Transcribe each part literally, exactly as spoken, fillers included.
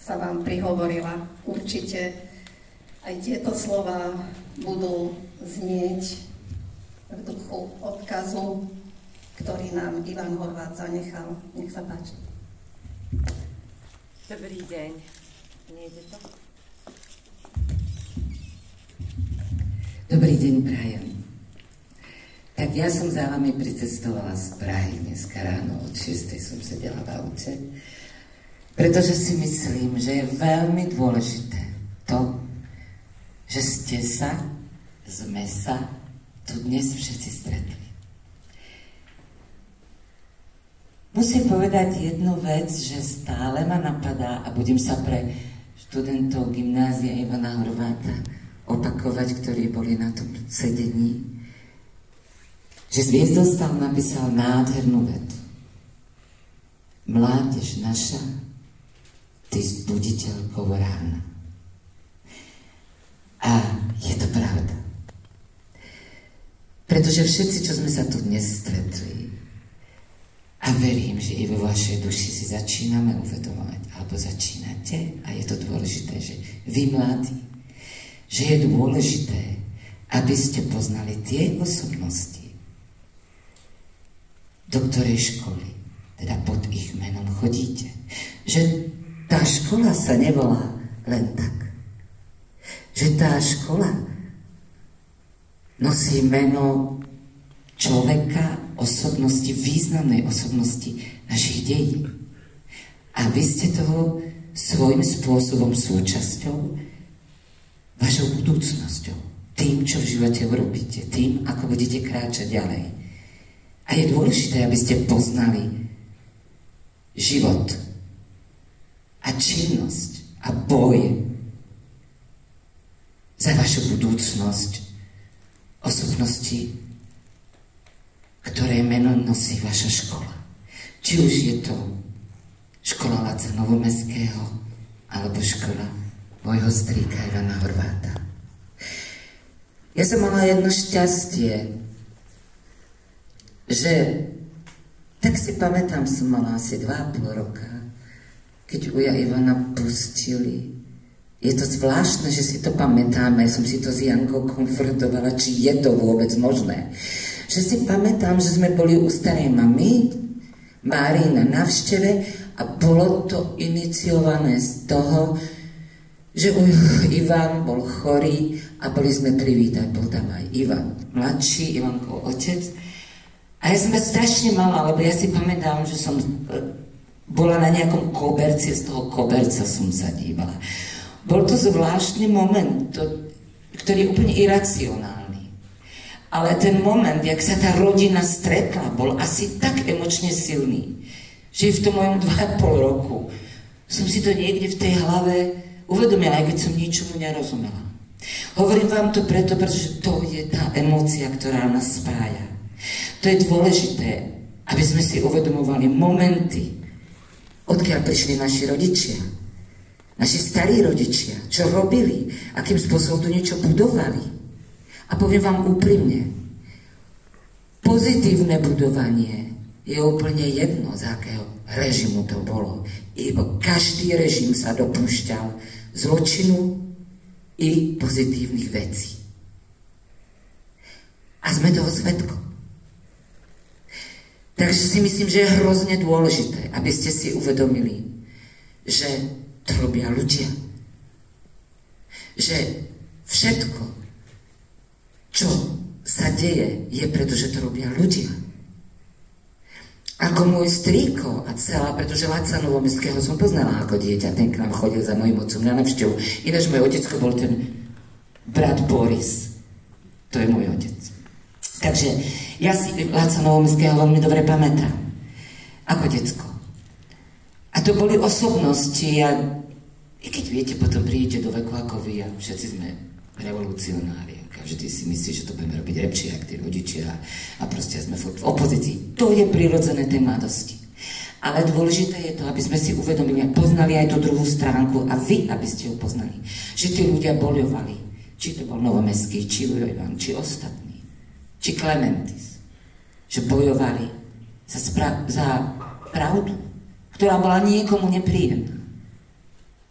sa vám prihovorila. Určite aj tieto slova budú znieť v duchu odkazu, ktorý nám Ivan Horváth zanechal. Nech sa páči. Dobrý deň. Nejde to? Dobrý deň, prajem. Tak ja som za vami pricestovala z Prahy dneska ráno, od šiestej som sedela v aute, pretože si myslím, že je veľmi dôležité to, že ste sa, sme sa tu dnes všetci stretli. Musím povedať jednu vec, že stále ma napadá a budem sa pre študentov gymnázia Ivana Horváta opakovať, ktorí boli na tom sedení, že Zviezdostal napísal nádhernú vetu. Mládež naša, ty s buditeľkou rána. A je to pravda. Pretože všetci, čo sme sa tu dnes stretli, a verím, že i vo vašej duši si začíname uvedomovať, alebo začínate, a je to dôležité, že vy mladí, že je dôležité, aby ste poznali tie osobnosti, do ktorej školy, teda pod ich menom chodíte. Že tá škola sa nevolá len tak. Že tá škola nosí meno človeka, osobnosti, významnej osobnosti našich dejín. A vy ste toho svojím spôsobom súčasťou, vašou budúcnosťou, tým, čo v živote urobíte, tým, ako budete kráčať ďalej. A je dôležité, aby ste poznali život a činnosť a boj za vašu budúcnosť osobnosti, ktoré meno nosí vaša škola. Či už je to škola Laca Novomestského alebo škola môjho strýka Ivana Horváta. Ja som mala jedno šťastie, že tak si pamätám, som mala asi dva a pol roka, keď uja Ivana pustili. Je to zvláštne, že si to pamätáme, som si to s Jankou konfrontovala, či je to vôbec možné. Že si pamätám, že sme boli u starej mamy, Márii na návšteve a bolo to iniciované z toho, že Ivan bol chorý a boli sme privítať, bol tam aj Ivan mladší, Ivankov otec. A ja som strašne malá, lebo ja si pamätám, že som bola na nejakom koberci, z toho koberca som sa dívala. Bol to zvláštny moment, to, ktorý je úplne iracionálny. Ale ten moment, jak sa tá rodina stretla, bol asi tak emočne silný, že v tom mojom dva a pol roku som si to niekde v tej hlave uvedomila, aj keď som ničomu nerozumela. Hovorím vám to preto, pretože to je tá emócia, ktorá nás spája. To je dôležité, aby sme si uvedomovali momenty, odkiaľ prišli naši rodičia, naši starí rodičia, čo robili, akým spôsobom tu niečo budovali. A poviem vám úprimne, pozitívne budovanie je úplne jedno, z akého režimu to bolo. Ibo každý režim sa dopúšťal zločinu i pozitívnych vecí. A sme toho svedkom. Takže si myslím, že je hrozne dôležité, aby ste si uvedomili, že to robia ľudia. Že všetko, čo sa deje, je preto, že to robia ľudia. Ako môj strýko a celá, pretože Laca Novomestského som poznala ako dieťa, ten k nám chodil za mojím otcom na návštevu. Ináč môj otecko bol ten brat Boris. To je môj otec. Takže ja si Laca Novomestského veľmi dobre pamätám. Ako decko. A to boli osobnosti a i keď viete, potom prídete do veku ako vy a všetci sme revolucionári. Každý si myslí, že to budeme robiť lepšie, ako tí rodičia a proste sme v opozícii. To je prirodzené tej mladosti. Ale dôležité je to, aby sme si uvedomili a poznali aj tú druhú stránku a vy, aby ste ju poznali. Že tí ľudia bojovali. Či to bol Novomestský, či Ujo Ivan, či ostatní. Či Klementis. Že bojovali za, spra- za pravdu, ktorá bola niekomu nepríjemná.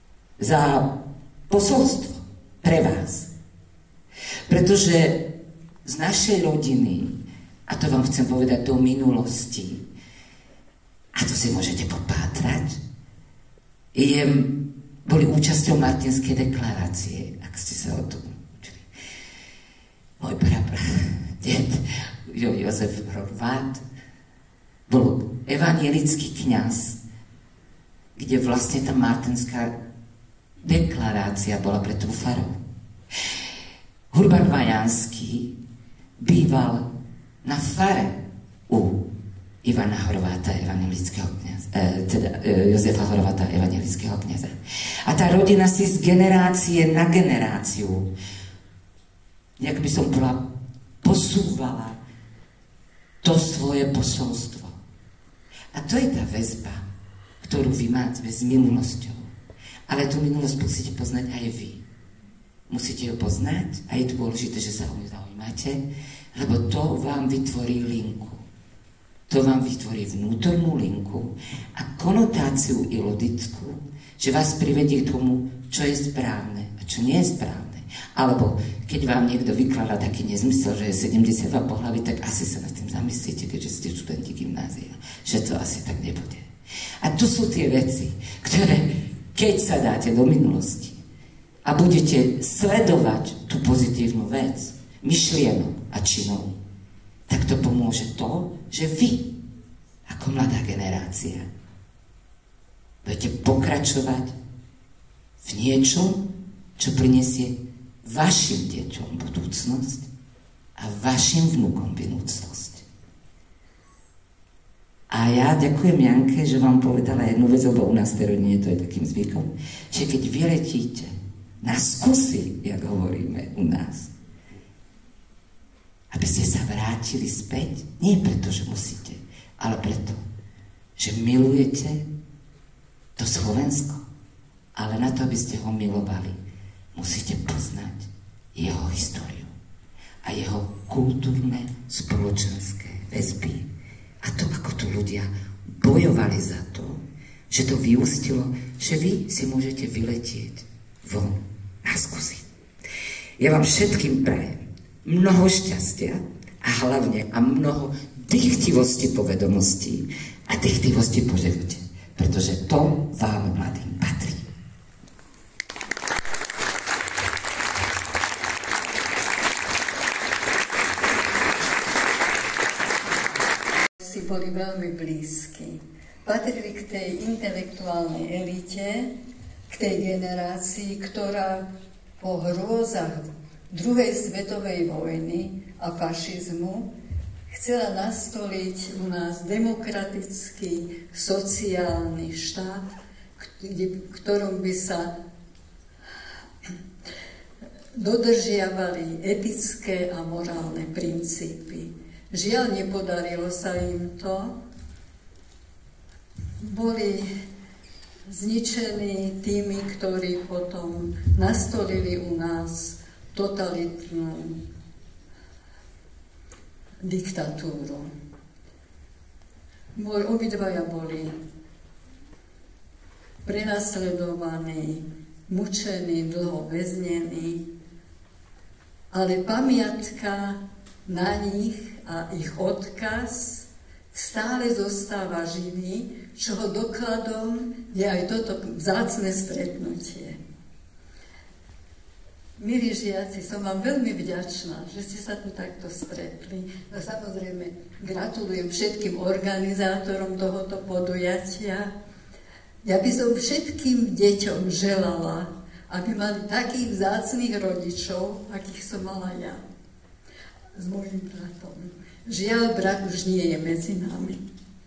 za posolstvo pre vás. Pretože z našej rodiny, a to vám chcem povedať do minulosti, a to si môžete popátrať, je, boli účasťou Martinskej deklarácie, ak ste sa o tom učili. Môj prapradet Jozef Horvát bol evangelický kňaz, kde vlastne tá Martinská deklarácia bola pre tú farou. Hurban Vajanský býval na fare u Ivana Horváta, evangelického kňaza, e, teda e, Jozefa Horváta, evangelického kňaza. A tá rodina si z generácie na generáciu, jak by som bola, posúvala to svoje posolstvo. A to je tá väzba, ktorú vy máte s minulosťou. Ale tú minulosť musíte poznať aj vy. Musíte ju poznať a je dôležité, že sa o ňu zaujímate, lebo to vám vytvorí linku. To vám vytvorí vnútornú linku a konotáciu ilodickú, že vás privedie k tomu, čo je správne a čo nie je správne. Alebo keď vám niekto vykladá taký nezmysel, že je sedemdesiatdva pohlaví, tak asi sa nad tým zamyslíte, keďže ste študenti gymnázia, že to asi tak nebude. A to sú tie veci, ktoré, keď sa dáte do minulosti a budete sledovať tú pozitívnu vec, myšlienok a činov, tak to pomôže to, že vy, ako mladá generácia, budete pokračovať v niečom, čo prinesie vašim deťom budúcnosť a vašim vnúkom budúcnosť. A ja ďakujem Janke, že vám povedala jednu vec, lebo u nás v tej rodine to je takým zvykom, že keď vyletíte na skúsi, jak hovoríme u nás, aby ste sa vrátili späť, nie preto, že musíte, ale preto, že milujete to Slovensko. Ale na to, aby ste ho milovali, musíte poznať jeho históriu a jeho kultúrne, spoločenské väzby. A to, ako tu ľudia bojovali za to, že to vyústilo, že vy si môžete vyletieť von na skúsi. Ja vám všetkým prajem mnoho šťastia a hlavne a mnoho dychtivosti povedomostí a dychtivosti po živote, pretože to vám mladým patrí. Si boli veľmi blízki. Patrili k tej intelektuálnej elite, k tej generácii, ktorá po hrôzach druhej svetovej vojny a fašizmu chcela nastoliť u nás demokratický sociálny štát, v ktorom by sa dodržiavali etické a morálne princípy. Žiaľ, nepodarilo sa im to. Boli zničení tými, ktorí potom nastolili u nás totalitnú diktatúru. Obidvaja boli prenasledovaní, mučení, dlho väznení, ale pamiatka na nich a ich odkaz stále zostáva živý, čoho dokladom je aj toto vzácne stretnutie. Milí žiaci, som vám veľmi vďačná, že ste sa tu takto stretli. A samozrejme gratulujem všetkým organizátorom tohoto podujatia. Ja by som všetkým deťom želala, aby mali takých vzácnych rodičov, akých som mala ja. S môjim bratom. Žiaľ, brat už nie je medzi nami.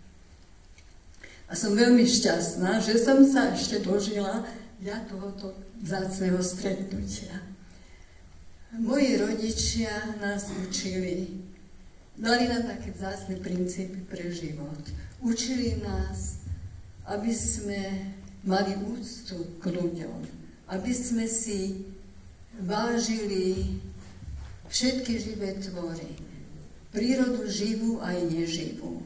A som veľmi šťastná, že som sa ešte dožila ja tohoto vzácneho stretnutia. Moji rodičia nás učili, dali nám také vzácne princípy pre život. Učili nás, aby sme mali úctu k ľuďom, aby sme si vážili všetky živé tvory, prírodu živú aj neživú.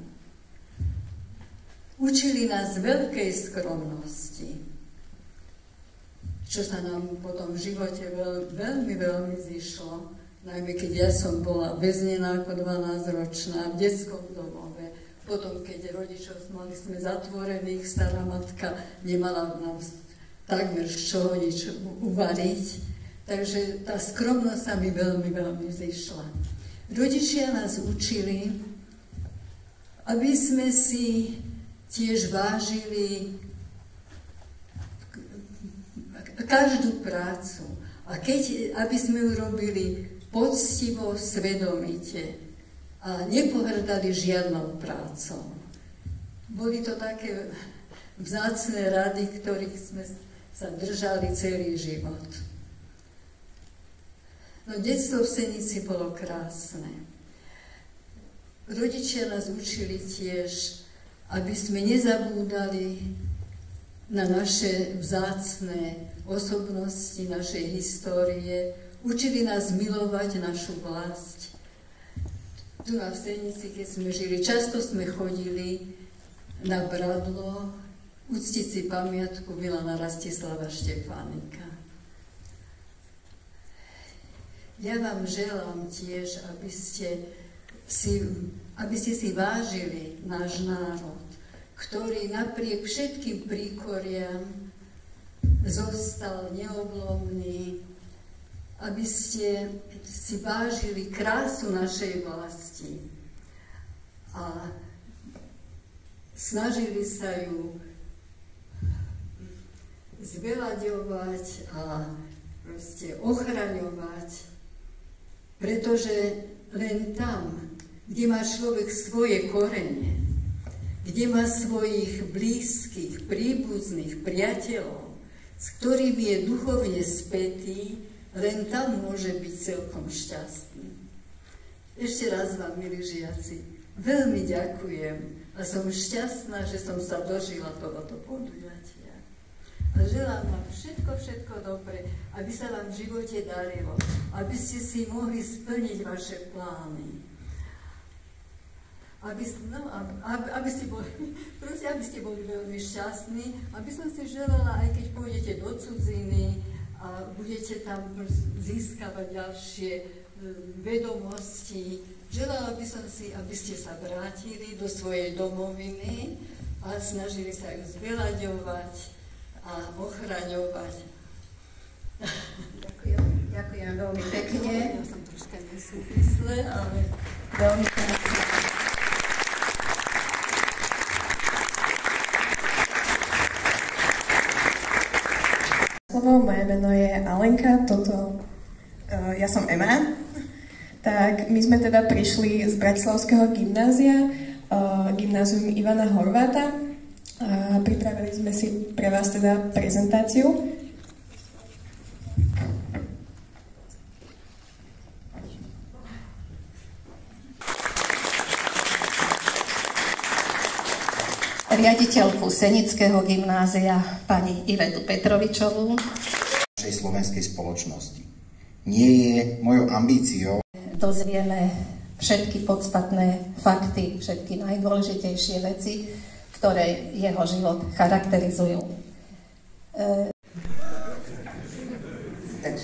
Učili nás veľkej skromnosti. čo sa nám potom v živote veľ, veľmi, veľmi zišlo. Najmä keď ja som bola väznená ako dvanásťročná v detskom domove. Potom, keď rodičov mali sme zatvorených, stará matka nemala nám takmer z čoho nič uvariť. Takže tá skromnosť sa mi veľmi, veľmi zišla. Rodičia nás učili, aby sme si tiež vážili každú prácu. A keď, aby sme ju robili poctivo, svedomite a nepohrdali žiadnou prácou. Boli to také vzácne rady, ktorých sme sa držali celý život. No detstvo v Senici bolo krásne. Rodičia nás učili tiež, aby sme nezabúdali na naše vzácne osobnosti, našej histórie. Učili nás milovať našu vlast. Tu na Senici, keď sme žili, často sme chodili na Bradlo uctiť si pamiatku Milana Rastislava Štefánika. Ja vám želám tiež, aby ste si, aby ste si vážili náš národ, ktorý napriek všetkým príkoriam zostal neoblomný, aby ste si vážili krásu našej vlasti a snažili sa ju zveľaďovať a proste ochraňovať, pretože len tam, kde má človek svoje korene, kde má svojich blízkych, príbuzných, priateľov, s ktorými je duchovne spätý, len tam môže byť celkom šťastný. Ešte raz vám, milí žiaci, veľmi ďakujem a som šťastná, že som sa dožila tohoto podujatia. A želám vám všetko, všetko dobre, aby sa vám v živote darilo, aby ste si mohli splniť vaše plány. Aby, no, aby, aby, ste boli, proste, aby ste boli veľmi šťastní, aby som si želala, aj keď pôjdete do cudziny, a budete tam získavať ďalšie vedomosti. Želala by som si, aby ste sa vrátili do svojej domoviny a snažili sa ju zveľaďovať a ochraňovať. Ďakujem, ďakujem veľmi pekne. Ja som troška nesúvisle, ale Veľmi pekne. Moje meno je Alenka, toto, uh, ja som Ema. Tak my sme teda prišli z Bratislavského gymnázia, uh, gymnázium Ivana Horváta. A pripravili sme si pre vás teda prezentáciu. Riaditeľku Senického gymnázia pani Ivetu Petrovičovú. Našej slovenskej spoločnosti. Nie je mojou ambíciou. Dozvieme všetky podstatné fakty, všetky najdôležitejšie veci, ktoré jeho život charakterizujú. E... Takže.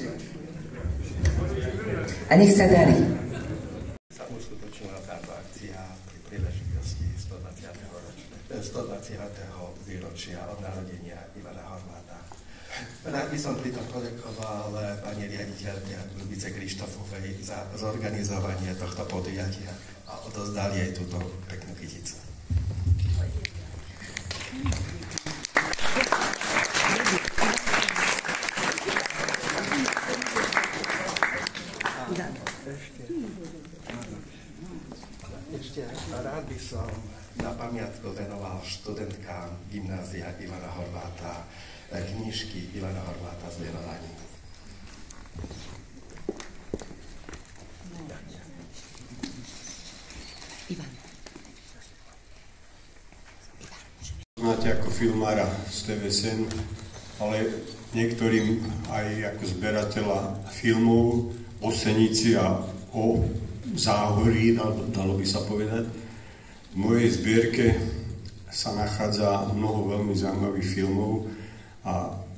A nech sa darí. Sa uskutočnila táto akcia pri príležitosti stodvadsiateho výročia od narodenia Ivana Horváta. Rád by som pritom poďakoval pani riaditeľke Ľubice Krištofovej za zorganizovanie tohto podujatia a odozdal jej túto peknú kyticu. Ešte rád by som na pamiatku venoval študentkám gymnázia Ivana Horváta knižky Ivana Horváta z Venovaní. Ivan. Znáte ako filmára z té vé es en, ale niektorým aj ako zberateľa filmov o Senici a o Záhorí, dalo by sa povedať. V mojej zbierke sa nachádza mnoho veľmi zaujímavých filmov a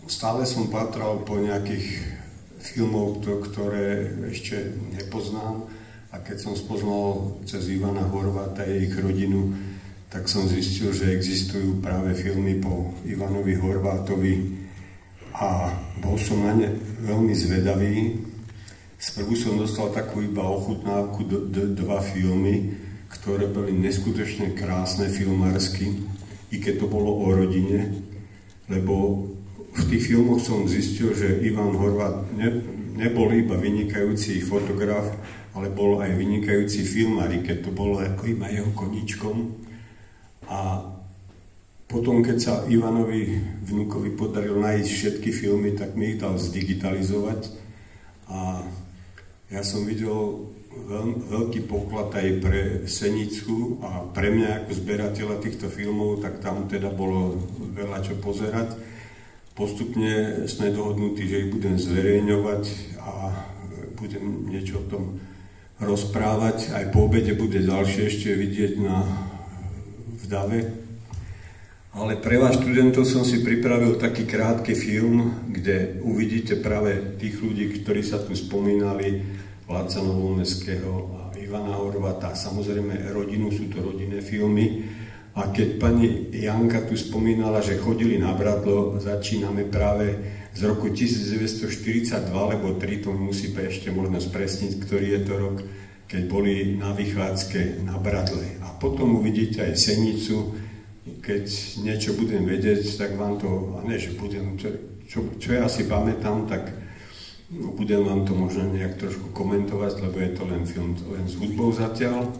stále som patral po nejakých filmov, ktoré ešte nepoznám. A keď som spoznal cez Ivana Horváta a ich rodinu, tak som zistil, že existujú práve filmy po Ivanovi Horvátovi a bol som na ne veľmi zvedavý. Sprvu som dostal takú iba ochutnávku d- d- dva filmy, ktoré boli neskutočne krásne filmársky, i keď to bolo o rodine, lebo v tých filmoch som zistil, že Ivan Horvát ne, nebol iba vynikajúci fotograf, ale bol aj vynikajúci filmár, i keď to bolo ako iba jeho koníčkom. A potom, keď sa Ivanovi vnukovi podarilo nájsť všetky filmy, tak mi ich dal zdigitalizovať. A ja som videl veľ, veľký poklad aj pre Senicu a pre mňa ako zberateľa týchto filmov, tak tam teda bolo veľa čo pozerať. Postupne sme dohodnutí, že ich budem zverejňovať a budem niečo o tom rozprávať. Aj po obede bude ďalšie ešte vidieť na Vdave. Ale pre vás študentov som si pripravil taký krátky film, kde uvidíte práve tých ľudí, ktorí sa tu spomínali, Vládca Novomestského a Ivana Horváta. Samozrejme, rodinu, sú to rodinné filmy. A keď pani Janka tu spomínala, že chodili na Bradlo, začíname práve z roku devätnásťstoštyridsaťdva, lebo tri, to musí ešte možno spresniť, ktorý je to rok, keď boli na vychádzke na Bradle. A potom uvidíte aj Senicu. Keď niečo budem vedieť, tak vám to, a ne, že budem, čo, čo, čo ja si pamätám, tak no, budem vám to možno nejak trošku komentovať, lebo je to len film, len s hudbou zatiaľ.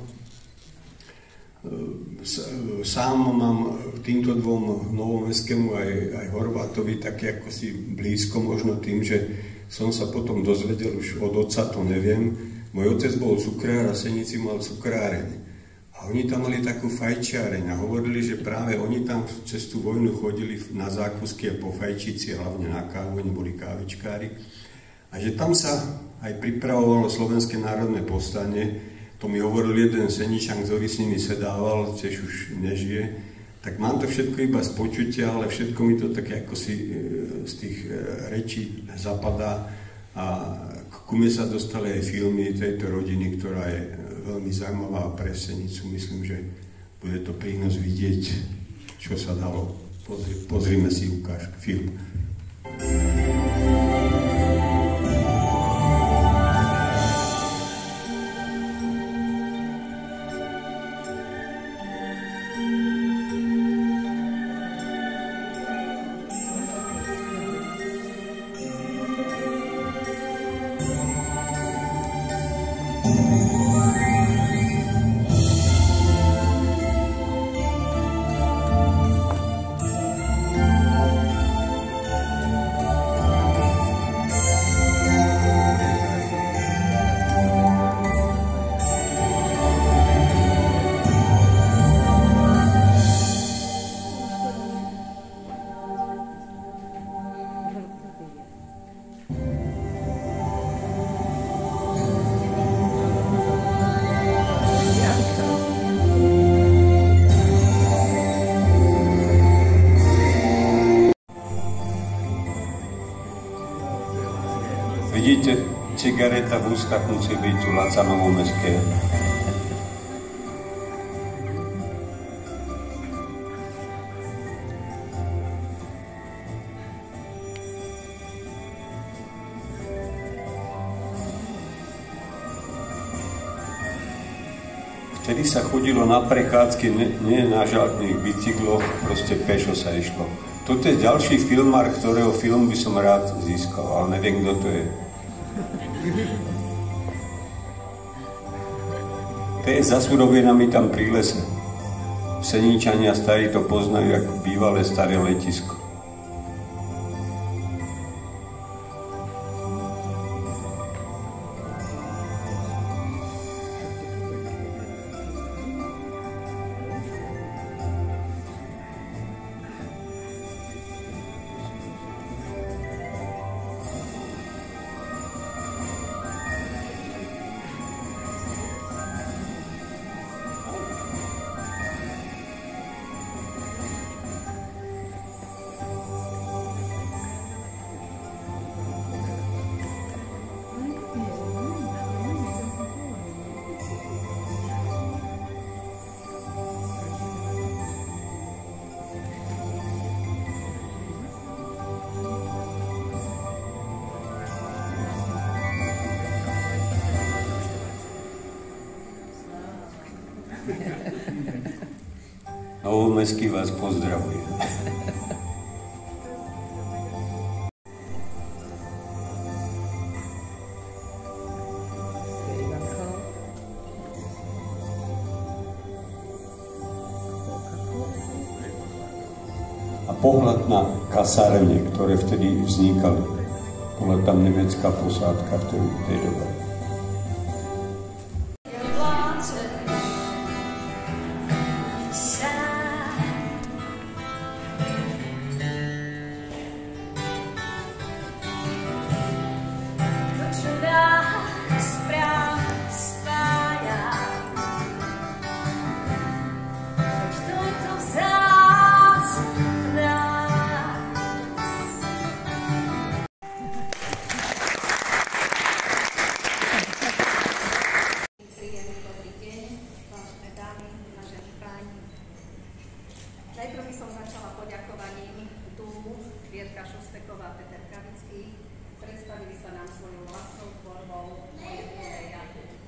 Sám mám týmto dvom, Novomestskému aj, aj Horvátovi, také ako si blízko, možno tým, že som sa potom dozvedel už od otca, to neviem. Môj otec bol cukrár a Senici mal cukráreň. A oni tam mali takú fajčiareň a hovorili, že práve oni tam cez tú vojnu chodili na zákusky a po fajčici, hlavne na kávu, oni boli kávičkári. A že tam sa aj pripravovalo Slovenské národné povstanie. To mi hovoril jeden Seničan, ktorý s nimi sedával, tiež už nežije. Tak mám to všetko iba z počutia, ale všetko mi to také ako si z tých rečí zapadá. A ku mne sa dostali aj filmy tejto rodiny, ktorá je veľmi zaujímavá pre Senicu. Myslím, že bude to prínos vidieť, čo sa dalo. Pozri, pozrime si ukážku, film. Vidíte, cigareta v ústach musí byť u Láca Novomestského. Vtedy sa chodilo na prechádzky, nie, nie na žiadnych bicykloch, proste pešo sa išlo. Toto je ďalší filmár, ktorého film by som rád získal, ale neviem, kto to je. To je za surovinami tam pri lese. Seničania starí to poznajú ako bývalé staré letisko. Novomestský vás pozdravuje. A pohľad na kasárne, ktoré vtedy vznikali. Bola tam nemecká posádka v tej, tej dobe. Najprv by som začala poďakovaním tu Vierka Šusteková a Peter Kavický. Predstavili sa nám svojou vlastnou tvorbou Moje milé ja.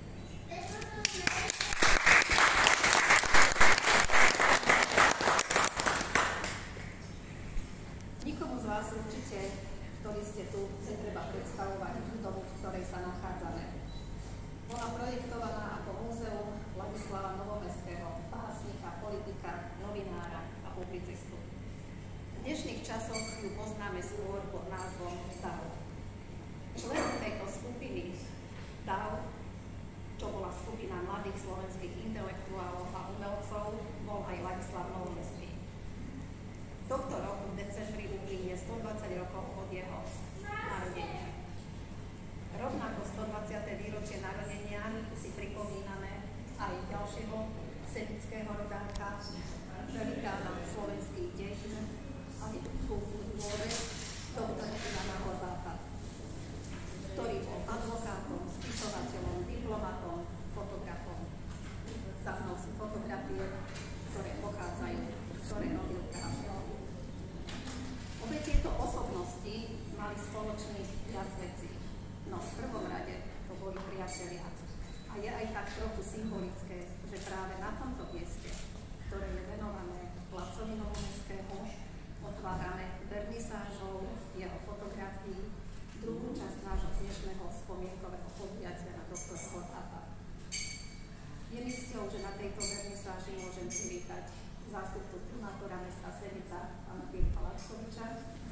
Nikomu z vás určite, ktorí ste tu, netreba predstavovať budovu, v ktorej sa nachádzame. Bola projektovaná ako múzeum Ladislava Novomestského, básnika, politika, novinára a publicistu. V dnešných časoch ju poznáme skôr pod názvom DAO. Členom tejto skupiny DAO, čo bola skupina mladých slovenských intelektuálov a umelcov, bol aj Ladislav Novomestský. Tohto roku v decembri uplynie stodvadsať rokov od jeho narodenia. Rovnako stodvadsiate výročie narodenia si pripomíname aj ďalšieho senického rodáka, velikána slovenských dejín a kultúre, doktora Ivana Horváta, ktorý bol advokátom, spisovateľom, diplomatom, fotografom. Za mnou sú fotografie, ktoré pochádzajú, ktoré robil krásne. Obe tieto osobnosti mali spoločných viac vecí. No v prvom rade to boli priatelia. A je aj tak trochu symbolické, že práve na tomto mieste, ktoré je venované Lacovi Novomestskému, otvárame vernisážou jeho fotografií druhú časť nášho dnešného spomienkového podujatia na doktora Horváta. Je mi cťou, že na tejto vernisáži môžem privítať zástupcu primátora mesta Senica, pána Filipa Lackoviča.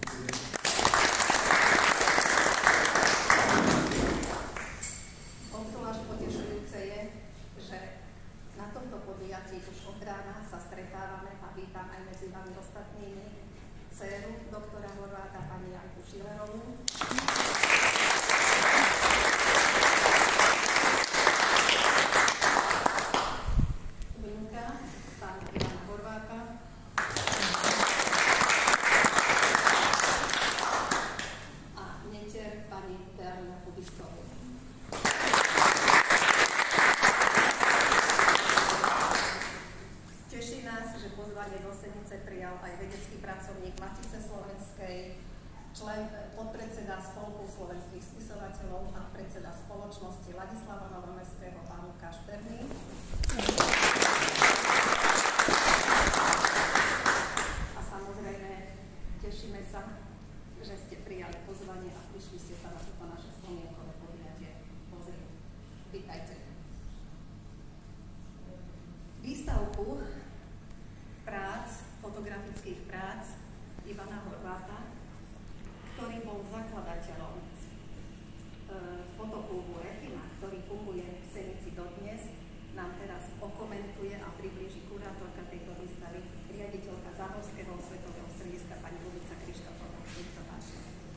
Obzvlášť potešujúce je, že na tomto podujatí už od rána sa stretávame a vítam aj medzi vami ostatnými dcéru doktora Horváta, pani Janku Šilerovú. Vnúka, pána Ivana Horváta. A netier pani Tealina Kubiskovú. Teší nás, že pozvanie do Senice prijal aj vedecký pracovník Matice slovenskej, člen, podpredseda Spolku slovenských spisovateľov a predseda spoločnosti Ladislava Novomestského, pán Lukáš Perný. A samozrejme, tešíme sa, že ste prijali pozvanie a prišli ste sa na toto naše spomienkové podujatie pozrieť. Vítajte. Výstavku prác, fotografických prác Ivana Horváta, ktorý bol zakladateľom e, fotoklubu Retina, ktorý funguje v Senici dodnes, nám teraz okomentuje a priblíži kurátorka tejto výstavy, riaditeľka Záhorského svetového strediska pani Lubica Krištofová. Nech sa páči.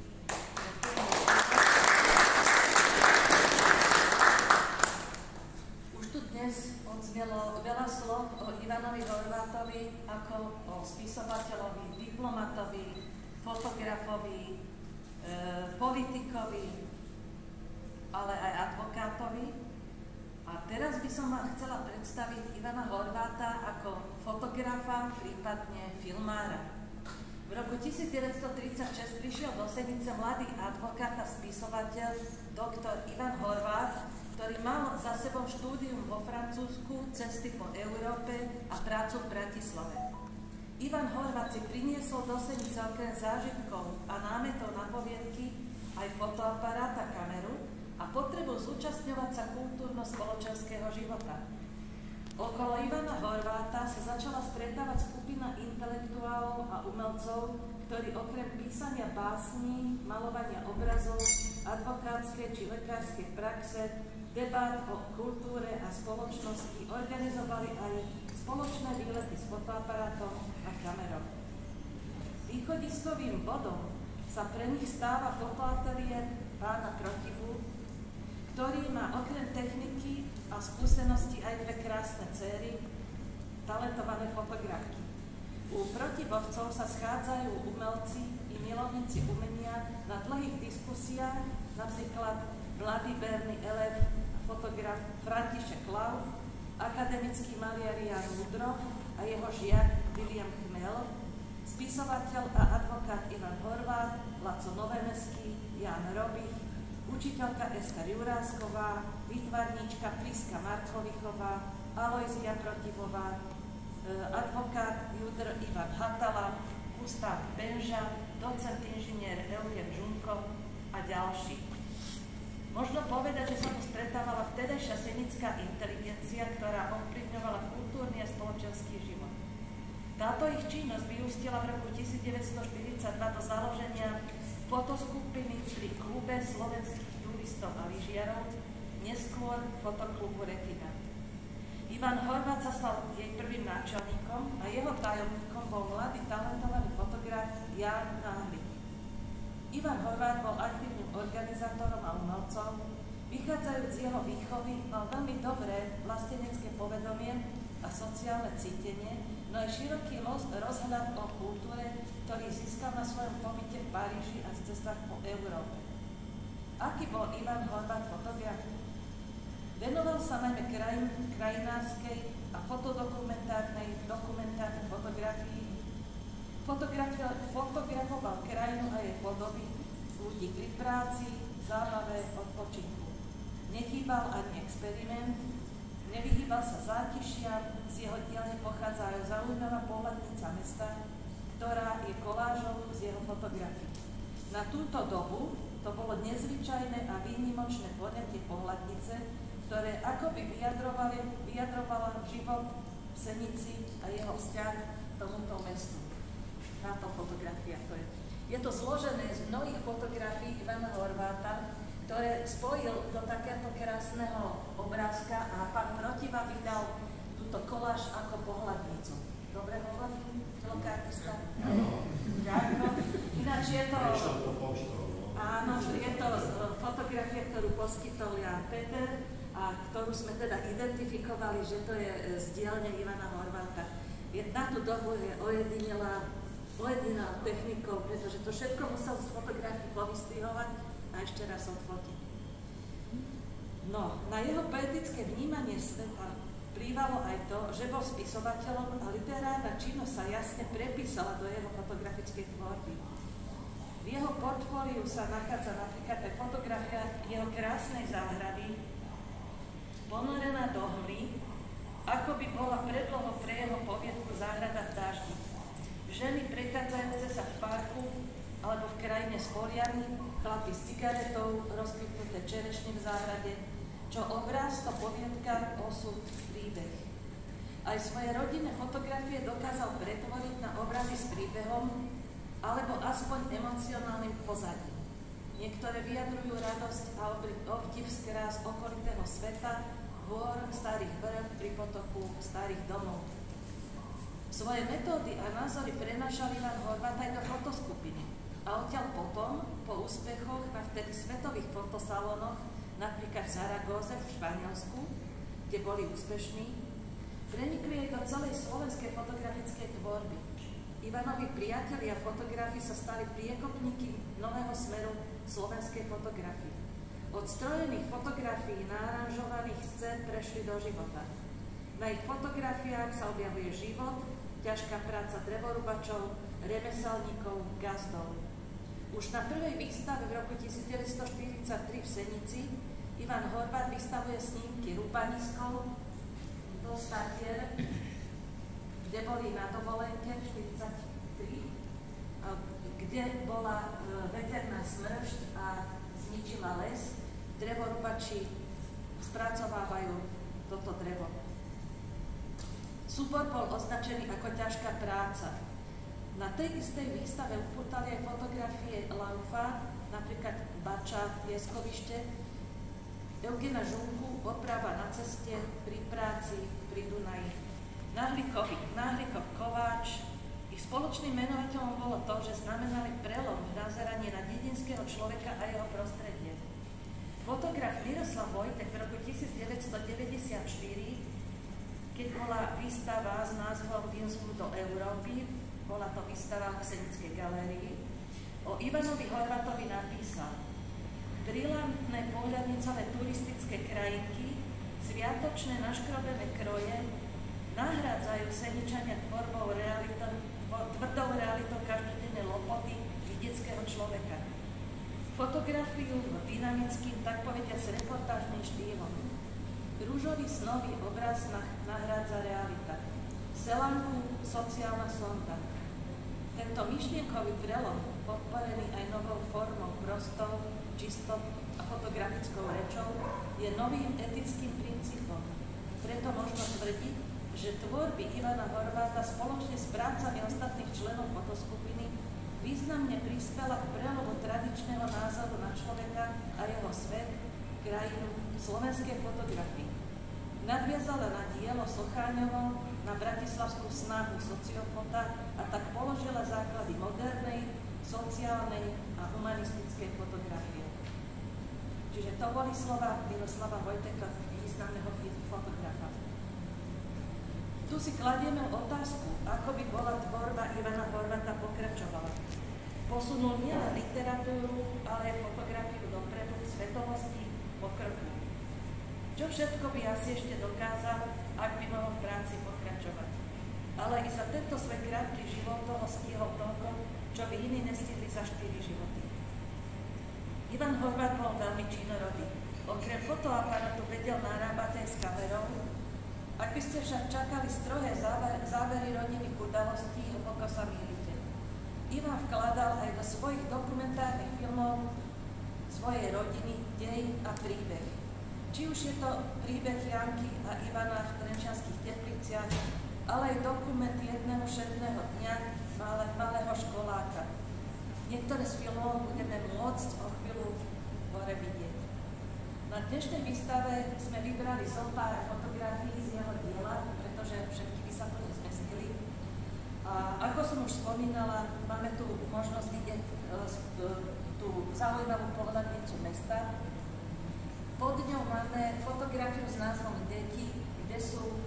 Už tu dnes odznelo veľa slov o Ivanovi Horvátovi ako o spisovateľovi, diplomatovi, fotografovi, e, politikovi, ale aj advokátovi. A teraz by som vám chcela predstaviť Ivana Horváta ako fotografa, prípadne filmára. V roku devätnásťtridsaťšesť prišiel do Senice mladý advokát a spisovateľ doktor Ivan Horvát, ktorý mal za sebou štúdium vo Francúzsku, cesty po Európe a prácu v Bratislave. Ivan Horváth si priniesol do Senice okrem zážitkov a námetov na poviedky aj fotoaparát a kameru a potrebu zúčastňovať sa kultúrno-spoločenského života. Okolo Ivana Horvátha sa začala stretávať skupina intelektuálov a umelcov, ktorí okrem písania básní, malovania obrazov, advokátskej či lekárskej praxe, debát o kultúre a spoločnosti organizovali aj spoločné výlety s fotoaparátom a kamerou. Východiskovým bodom sa pre nich stáva fotoateliér pána Protivu, ktorý má okrem techniky a skúsenosti aj dve krásne dcéry, talentované fotografky. U Protivovcov sa schádzajú umelci i milovníci umenia na dlhých diskusiách, napríklad mladý Berny Elev, fotograf František Lauf, akademický maliar Jan Ludro a jeho žiak William Chmel, spisovateľ a advokát Ivan Horváth, Laco Novemeský, Jan Robich, učiteľka Ester Jurásková, výtvarníčka Priska Markovichová, Alojzia Protivová, advokát Judr Ivan Hatala, Gustav Benža, docent inžinier Eugen Žunko a ďalší. Možno povedať, že sa tu stretávala vtedajšia senická inteligencia, ktorá ovplyvňovala kultúrny a spoločenský život. Táto ich činnosť vyústila v roku devätnásťstoštyridsaťdva do založenia fotoskupiny pri klube slovenských turistov a lyžiarov, neskôr fotoklubu Retina. Ivan Horváth sa stal jej prvým náčelníkom a jeho tajomníkom bol mladý talentovaný fotograf Ján Náhlik. Ivan Horváth bol aktívnym organizátorom a umelcom, vychádzajúc z jeho výchovy, mal veľmi dobré vlastenecké povedomie a sociálne cítenie, no aj široký rozhľad o kultúre, ktorý získal na svojom pobyte v Paríži a z cestách po Európe. Aký bol Ivan Horváth fotograf? Venoval sa najmä krajin, krajinárskej a fotodokumentárnej dokumentárnej fotografii. Fotografoval krajinu a jej podoby, ľudí pri práci, zábave, odpočinku. Nechýbal ani experiment, nevyhýbal sa zátišiam, z jeho dielne pochádza aj zaujímavá pohľadnica mesta, ktorá je kolážou z jeho fotografií. Na túto dobu to bolo nezvyčajné a výnimočné poňatie pohľadnice, ktoré akoby vyjadrovala život v Senici a jeho vzťah k tomuto mestu. Táto fotografia to je. Je to zložené z mnohých fotografií Ivana Horvátha, ktoré spojil do takéto krásneho obrázka a pán Protiva vydal túto koláž ako pohľadnicu. Dobre hovorím, filmkartista? Áno. Ináč je to... Áno, je to fotografia, ktorú poskytol Jan Peter a ktorú sme teda identifikovali, že to je z dielne Ivana Horvátha. Na tú dobu je ojedinelá ojedinelá technikou, pretože to všetko musel z fotografií povystrihovať a ešte raz odfotiť. No, na jeho poetické vnímanie sveta vplývalo aj to, že bol spisovateľom a literárna činnosť sa jasne prepísala do jeho fotografickej tvorby. V jeho portfóliu sa nachádza napríklad aj fotografia jeho krásnej záhrady, ponorená do hmly, ako by bola predlohou pre jeho poviedku Záhrada v dáždi. Ženy prechádzajúce sa v parku alebo v krajine s poliami, chlapi s cigaretou, rozkvitnuté čerešne v záhrade, čo obraz, to poviedka, osud, príbeh. Aj svoje rodinné fotografie dokázal pretvoriť na obrazy s príbehom alebo aspoň emocionálnym pozadím. Niektoré vyjadrujú radosť a obdiv z krás okolitého sveta, hôr, starých vrch, pri potoku, starých domov. Svoje metódy a názory prenášal Ivan Horváth aj do fotoskupiny a odtiaľ potom, po úspechoch na vtedy svetových fotosalónoch, napríklad v Zaragoze v Španielsku, kde boli úspešní, prenikli aj do celej slovenskej fotografickej tvorby. Ivanovi priatelia fotografi sa stali priekopníky nového smeru slovenskej fotografie. Od strojených fotografií naaranžovaných scén prešli do života. Na ich fotografiách sa objavuje život, ťažká práca drevorubačov, remeselníkov, gazdov. Už na prvej výstave v roku devätnásťstoštyridsaťtri v Senici Ivan Horváth vystavuje snímky rubanistov do statier, kde boli na dovolenke štyridsaťtri, kde bola veterná smršť a zničila les. Drevorúbači spracovávajú toto drevo. Súbor bol označený ako ťažká práca. Na tej istej výstave upútali aj fotografie Laufa, napríklad Bača, Pieskovište, Eugena Žunku, Oprava na ceste, Pri práci, Pri Dunaji. Náhlikov, Náhlikov Kováč. Ich spoločným menovateľom bolo to, že znamenali prelom v nazeraní na dedinského človeka a jeho prostredie. Fotograf Miroslav Vojtek v roku devätnásťstodeväťdesiatštyri, keď bola výstava s názvom Výskum do Európy, bola to výstava v Senickej galérii, o Ivanovi Horvátovi napísal: brilantné pohľadnicové turistické krajinky, sviatočné naškrobené kroje nahrádzajú Seničania tvorbou realitou, tvrdou realitou každodennej lopoty vidieckého človeka. Fotografiu dynamickým, tak povediac reportážnym štýlom. Rúžový snový obraz nahrádza realita. Selánku sociálna sonda. Tento myšlienkový prelom, podporený aj novou formou prostov, čistot a fotografickou rečou, je novým etickým princípom. Preto možno tvrdiť, že tvorby Ivana Horváta spoločne s prácami ostatných členov fotoskupiny významne prispela k prelomu tradičného názoru na človeka a jeho svet, krajinu, slovenskej fotografii. Nadviazala na dielo Socháňovo, na bratislavskú snahu sociofota a tak položila základy modernej, sociálnej a humanistickej fotografie. Čiže to boli slova Miroslava Vojteka, významného fotografa. Tu si kladieme otázku, ako by bola tvorba Ivana Horváta pokračovala. Posunul nielen literatúru, ale aj fotografiu dopredu, svetovosti, pokroku. Čo všetko by asi ešte dokázal, ak by mohol v práci pokračovať. Ale i za tento svoj krátky život toho stihol toľko, čo by iní nestihli za štyri životy. Ivan Horvát bol veľmi činorodý. Okrem fotoaparátu vedel narábať aj s kamerou. Ak by ste však čakali strohé zábery rodinných udalostí, hlboko sa mýlite. Ivan vkladal aj do svojich dokumentárnych filmov svojej rodiny, dej a príbeh. Či už je to príbeh Janky a Ivana v Trenčianskych Tepliciach, ale aj dokument jedného šetného dňa malé, malého školáka. Niektoré z filmov budeme môcť o chvíľu hore vidieť. Na dnešnej výstave sme vybrali zo pár fotografií z jeho diela, pretože všetky by sa tu nezmestili. A ako som už spomínala, máme tu možnosť vidieť tú zaujímavú pohľadnicu mesta. Pod ňou máme fotografiu s názvom Deti, kde sú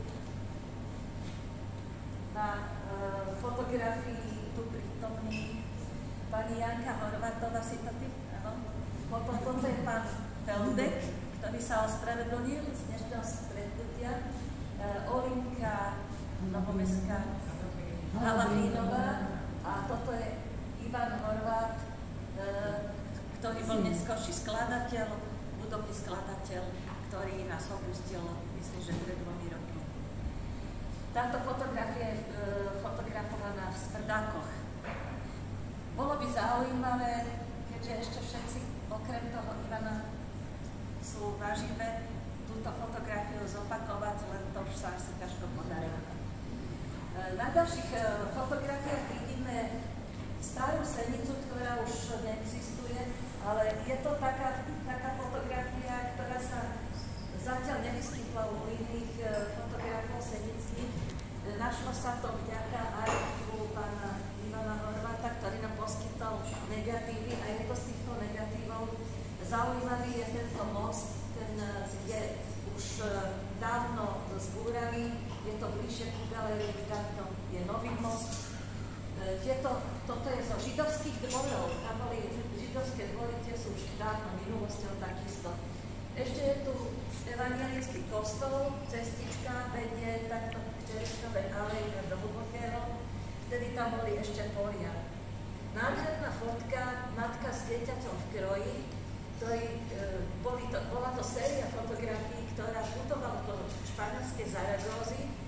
na e, fotografii tu prítomní pani Janka Horvátová, si to ty? Áno. Potom toto je pán Feldek, ktorý sa ospravedlnil z dnešného stretnutia. E, Olinka Novomestská Halabrínová a toto je Ivan Horvát, e, ktorý bol neskôrší skladateľ, hudobný skladateľ, ktorý nás opustil, myslím, že pred dvomi rokmi. Táto fotografia je e, fotografovaná v Smrdákoch. Bolo by zaujímavé, keďže ešte všetci, okrem toho Ivana, sú nažive, túto fotografiu zopakovať, len to už sa asi ťažko podarí. E, na ďalších e, fotografiách vidíme starú Senicu, ktorá už neexistuje, ale je to taká, taká fotografia, ktorá sa zatiaľ nevyskytla u iných e, fotografov senických. E, našlo sa to vďaka archívu pána Ivana Horváta, ktorý nám poskytol negatívy a je to z týchto negatívov. Zaujímavý je tento most, ten je už e, dávno zbúraný, je to bližšie ku galérii, takto je nový most. E, tieto, toto je zo židovských dvorov, tam boli židovské dvory, tie sú už dávno minulosťou takisto. Ešte je tu evangelický kostol, cestička vedie takto k Čereškovej alej do Hlbokého, vtedy tam boli ešte polia. Nádherná fotka, matka s dieťaťom v kroji, ktorý, e, boli to, bola to séria fotografií, ktorá putovala do španielskej Zaragózy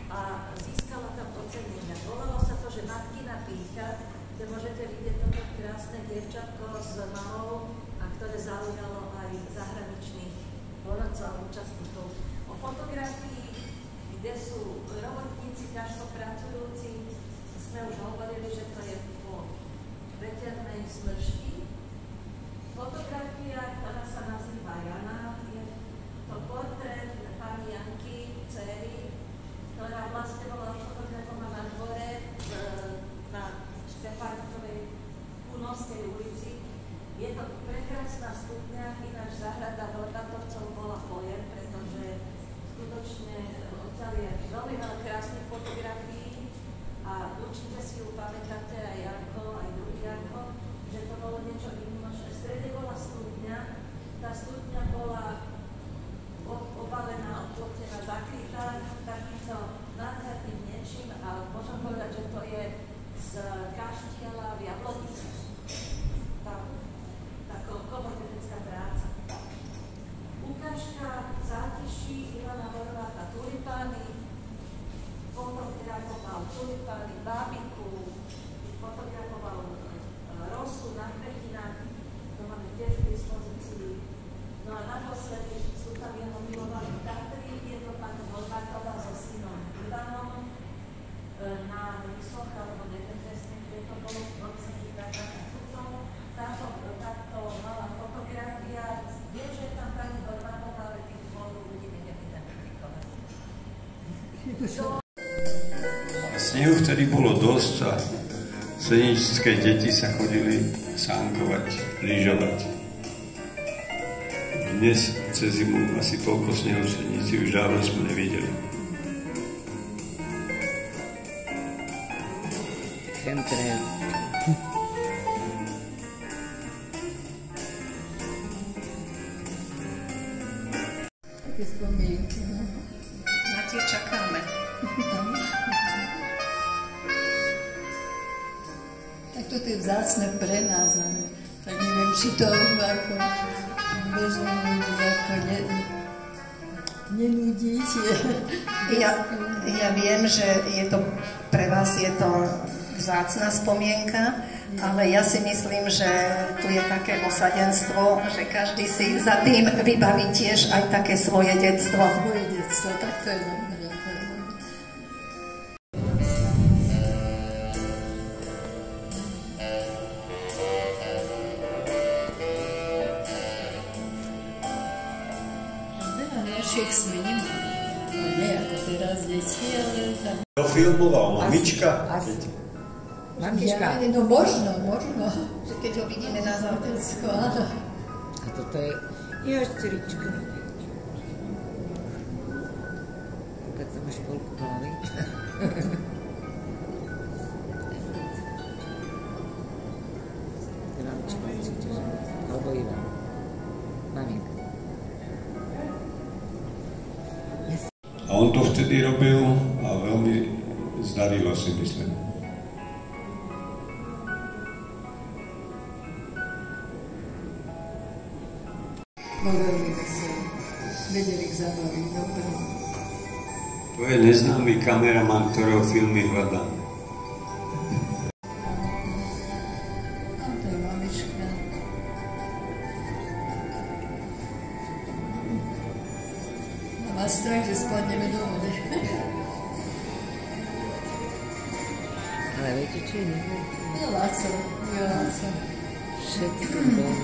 a získala tam ocenenia. Volalo sa to, že Matkina pýcha, kde môžete vidieť toto krásne dievčatko s mamou, a ktoré zaujalo aj zahraničných poradcov a účastníkov. O fotografii, kde sú robotníci ťažko pracujúci, sme už hovorili, že to je po veternej smršti. Fotografia, ktorá sa nazýva Jana, je to portrét pani Janky, dcery, ktorá vlastne bola fotografovaná na dvore na Štefánkovej Kunovskej ulici. Je to prekrásna stupňa, ináč záhrada Horvátovcov bola pojem, pretože skutočne odtiaľ je veľmi veľa krásnych fotografií a určite si ju pamätáte aj Janko, aj druhý Janko, že to bolo niečo výnimočné. V strede bola stupňa, tá stupňa bola obalená, oplotená, zakrytá takýmto nádherným niečím a môžem povedať, že to je z kaštieľa v Jablonice. Tá, tá komotetická práca. Ukážka zátiší Ivana Horváta tulipány, fotografoval tulipány, bábiku, fotografoval rosu na kvetinách, to máme tiež k dispozícii. No a naposledy sú tam jeho milovaní Tatry, je to pani Horvátová so synom Ivanom na Vysoch alebo Nevetresne, kde to bolo v Norcení taká futov. Táto takto malá fotografia, viem, že je tam pani Horvátová, ale tých dvoch ľudí neviem identifikovať. Snehu vtedy bolo dosť a sedeničské deti sa chodili sánkovať, lyžovať. Dnes cez zimu asi toľko snehu v Sedenici už dávno sme nevideli. Chemtrail. Také spomienky, no. Na tie čakáme. Tak toto je vzácne pre nás, ale tak neviem, či to ako bežní ľudia ako ne, nenudíte. Ja, ja viem, že je to, pre vás je to vzácna spomienka, ale ja si myslím, že tu je také osadenstvo, že každý si za tým vybaví tiež aj také svoje detstvo. Svoje detstvo, tak to je dobré. Všetkých sme nemali. Nie ako teraz deti, ale tak. To filmoval mamička? Asi. Mamička. Ja, no možno, možno. Keď ho vidíme na Zápecko, áno. A toto je jašterička. Keď to máš polku hlavy. Je mamička, určite, že? Alebo Ivan. Maminka. A on to vtedy robil a veľmi zdarilo si, myslím. No veľmi veselý. Vedeli ich zabaviť, dobre. To je neznámy kameraman, ktorého filmy hľadám. A to je mamička. Má strach, že spadneme do vody. Ale viete, čo je neviete? No, Laco, jo, Laco. Všetci boli.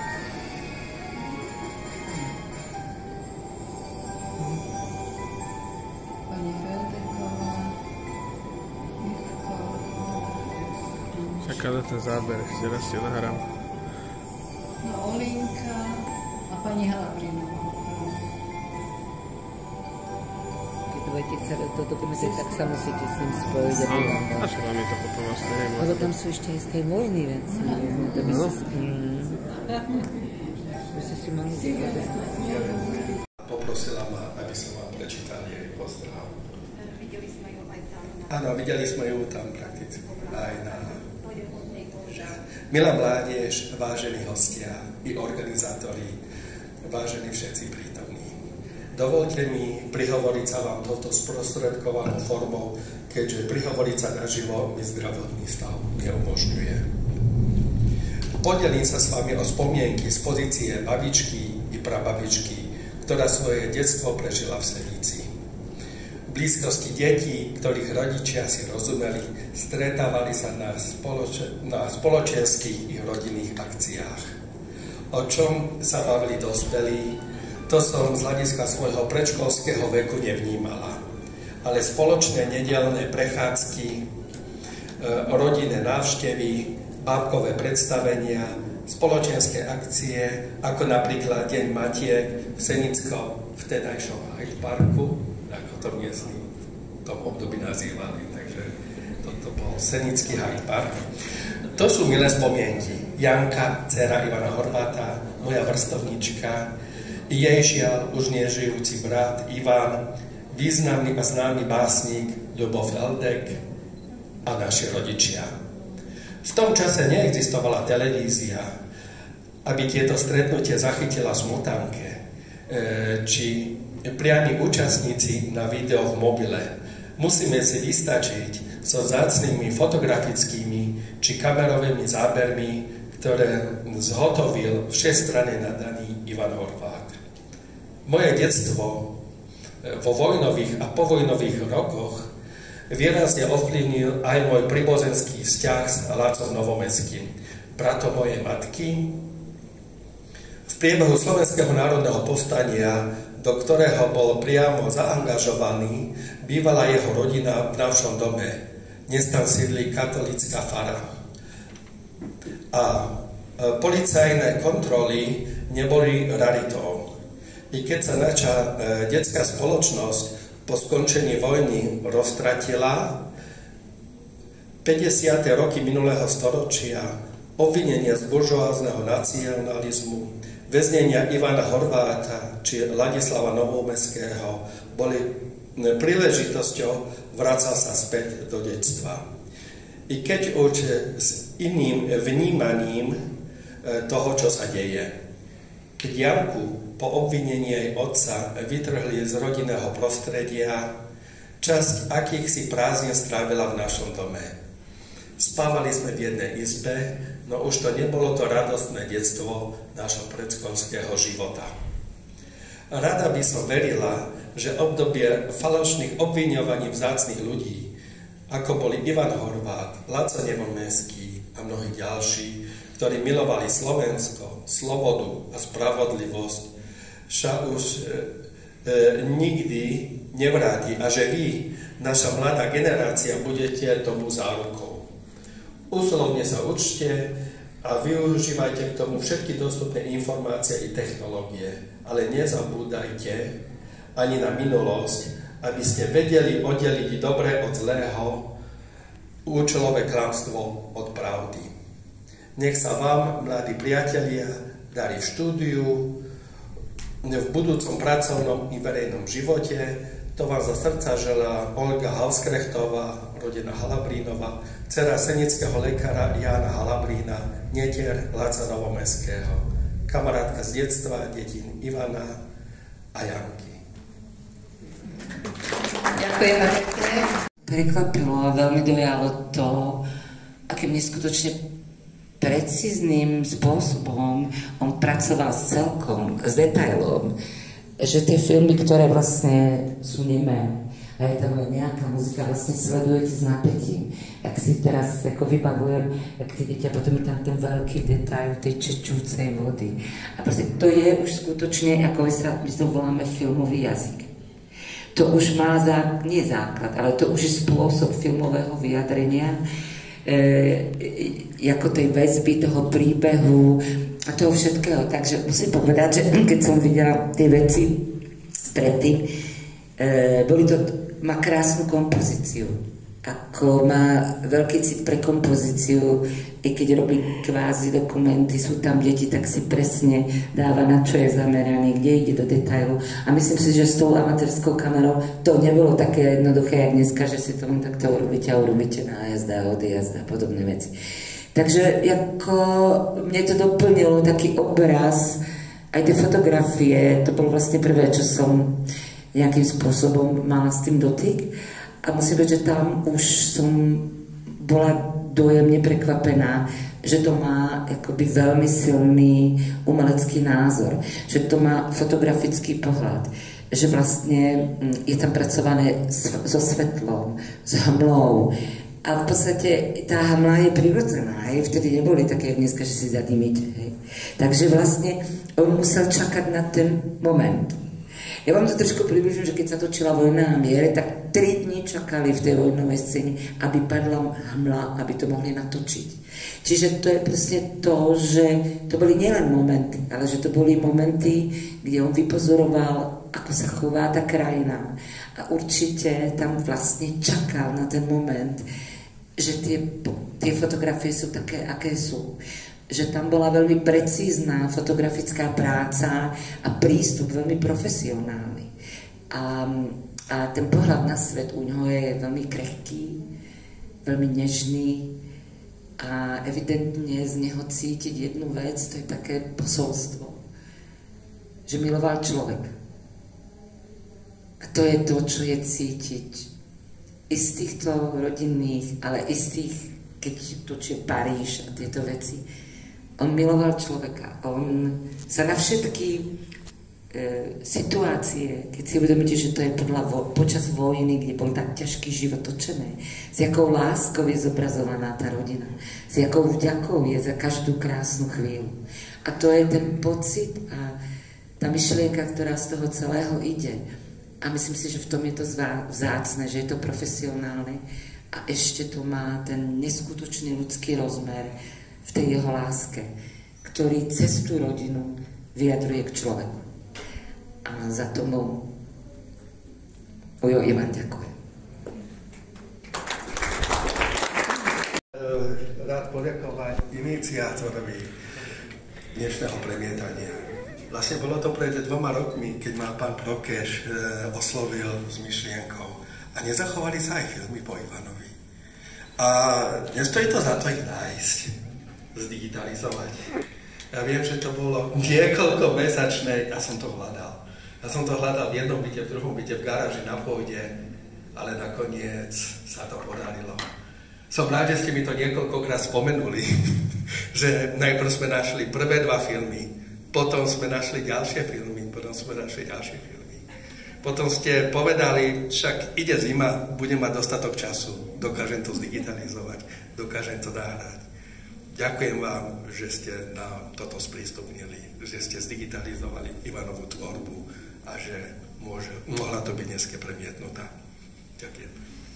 Pani Feldeková, Ivko. Čaká na ten záber, ešte raz si nahrám. No, Olinka a pani Halabrinová. Budete chceli to dokumentovať, tak sa musíte s ním spojiť. Áno, až vám je to potom vlastne nemôže. Lebo tam sú ešte aj z tej vojny veci. To by No. si... By si si mali zavedať. Poprosila ma, aby som vám prečítal jej pozdrav. Videli sme ju aj tam. Áno, videli sme ju tam prakticky aj na... Milá mládež, vážení hostia i organizátori, vážení všetci prítomní. Dovolte mi prihovoriť sa vám touto sprostredkovanou formou, keďže prihovoriť sa naživo mi zdravotný stav neumožňuje. Podelím sa s vami o spomienky z pozície babičky i prababičky, ktorá svoje detstvo prežila v Senici. V blízkosti detí, ktorých rodičia si rozumeli, stretávali sa na, spoloč- na spoločenských i rodinných akciách. O čom sa bavili dospelí, to som z hľadiska svojho predškolského veku nevnímala. Ale spoločné nedeľné prechádzky, e, rodinné návštevy, bábkové predstavenia, spoločenské akcie, ako napríklad Deň Matiek v Senickom, vtedajšom Hyde Parku, ako to miestni v tom období nazývali, takže toto bol Senický Hyde Park. To sú milé spomienky. Janka, dcera Ivana Horváta, moja vrstovnička, jej žiaľ už nežijúci brat Ivan, významný a známy básnik Ľubo Feldek a naši rodičia. V tom čase neexistovala televízia, aby tieto stretnutie zachytila smutanke, či priami účastníci na video v mobile. Musíme si vystačiť so vzácnymi fotografickými či kamerovými zábermi, ktoré zhotovil všestranne nadaný Ivan Horvát. Moje detstvo vo vojnových a povojnových rokoch výrazne ovplyvnil aj môj pribozenský vzťah s Lácom Novomeským, bratom mojej matky. V priebehu Slovenského národného povstania, do ktorého bol priamo zaangažovaný, bývala jeho rodina v našom dome. Dnes tam sídli katolická fara. A policajné kontroly neboli raritou. I keď sa naša detská spoločnosť po skončení vojny roztratila, päťdesiate roky minulého storočia, obvinenia z buržoázneho nacionalizmu, väznenia Ivana Horváta či Ladislava Novomeského boli príležitosťou vrácal sa späť do detstva. I keď už s iným vnímaním toho, čo sa deje. Keď Janku po obvinení jej otca vytrhli z rodinného prostredia, časť akýchsi prázdnin strávila v našom dome. Spávali sme v jednej izbe, no už to nebolo to radostné detstvo nášho predškolského života. Rada by som verila, že obdobie falošných obviňovaní vzácnych ľudí, ako boli Ivan Horvát, Láco Novomeský a mnohí ďalší, ktorí milovali Slovensko, slobodu a spravodlivosť, sa už e, e, nikdy nevráti a že vy, naša mladá generácia, budete tomu zárukou. Úslovne sa učte a využívajte k tomu všetky dostupné informácie i technológie, ale nezabúdajte ani na minulosť, aby ste vedeli oddeliť dobré od zlého, účelové klamstvo od pravdy. Nech sa vám, mladí priatelia, darí v štúdiu, v budúcom pracovnom i verejnom živote. To vám zo srdca želá Olga Halskrechtová, rodina Halabrínova, dcera senického lekára Jána Halabrína, netier Láca Novomeského, kamarátka z detstva detín Ivana a Janky. Ďakujem pekne. Prekvapilo a veľmi dojalo to, akým neskutočne precízným spôsobom on pracoval s celkom, s detailom, že tie filmy, ktoré vlastne sú nemé, a je tam len nejaká muzika, vlastne sledujete s napätím. Ak si teraz ako vybavujem, ak tie deti, a potom je tam ten veľký detail tej čečúcej vody. A proste to je už skutočne, ako sa, my to voláme filmový jazyk. To už má zá, nie základ, ale to už je spôsob filmového vyjadrenia, E, ako tej väzby, toho príbehu a toho všetkého. Takže musím povedať, že keď som videla tie veci predtým, e, boli to, má krásnu kompozíciu. Ako má veľký cit pre kompozíciu, i keď robí kvázi dokumenty, sú tam deti, tak si presne dáva, na čo je zameraný, kde ide do detailu. A myslím si, že s tou amatérskou kamerou to nebolo také jednoduché, jak dneska, že si to len takto urobíte a urobíte nájazda, odjazda a podobné veci. Takže ako mne to doplnilo taký obraz aj tie fotografie, to bolo vlastne prvé, čo som nejakým spôsobom mala s tým dotyk. A musím povedať, že tam už som bola dojemne prekvapená, že to má akoby veľmi silný umelecký názor, že to má fotografický pohľad, že vlastne je tam pracované so svetlom, s hmlou. A v podstate tá hmla je prirodzená, hej? Vtedy neboli také dneska, že si zadimíte. Hej? Takže vlastne on musel čakať na ten moment. Ja vám to trošku približím, že keď sa točila Vojna a mier, tak tri dni čakali v tej vojnovej scéne, aby padla hmla, aby to mohli natočiť. Čiže to je presne to, že to boli nielen momenty, ale že to boli momenty, kde on vypozoroval, ako sa chová tá krajina. A určite tam vlastne čakal na ten moment, že tie, tie fotografie sú také, aké sú. Že tam bola veľmi precízna fotografická práca a prístup veľmi profesionálny. A, a ten pohľad na svet u ňoho je veľmi krehký, veľmi nežný a evidentne z neho cítiť jednu vec, to je také posolstvo, že miloval človek. A to je to, čo je cítiť i z týchto rodinných, ale i z tých, keď točil Paríž a tieto veci. On miloval človeka. On sa na všetky e, situácie, keď si uvedomíte, že to je podľa vo, počas vojny, kde bol tak ťažký život točené, s jakou láskou je zobrazovaná tá rodina, s jakou vďakou je za každú krásnu chvíľu. A to je ten pocit a tá myšlienka, ktorá z toho celého ide. A myslím si, že v tom je to vzácne, že je to profesionálne a ešte to má ten neskutočný ľudský rozmer v tej jeho láske, ktorý cez tú rodinu vyjadruje k človeku. A za tomu Ujo Ivan ďakujem. Rád poďakovať iniciátorovi dnešného premietania. Vlastne bolo to pred dvoma rokmi, keď ma pán Prokeš e, oslovil s myšlienkou. A nezachovali sa aj filmy po Ivanovi. A nestojí to za to ich nájsť, zdigitalizovať. Ja viem, že to bolo niekoľko mesačné, ja som to hľadal. Ja som to hľadal v jednom byte, v druhom byte, v garáži, na pôde, ale nakoniec sa to podarilo. Som rád, že ste mi to niekoľkokrát spomenuli, že najprv sme našli prvé dva filmy, potom sme našli ďalšie filmy, potom sme našli ďalšie filmy. Potom ste povedali, však ide zima, budem mať dostatok času, dokážem to zdigitalizovať, dokážem to nahrať. Ďakujem vám, že ste nám toto sprístupnili, že ste zdigitalizovali Ivanovú tvorbu a že môže, mohla to byť dneska premietnutá. Ďakujem.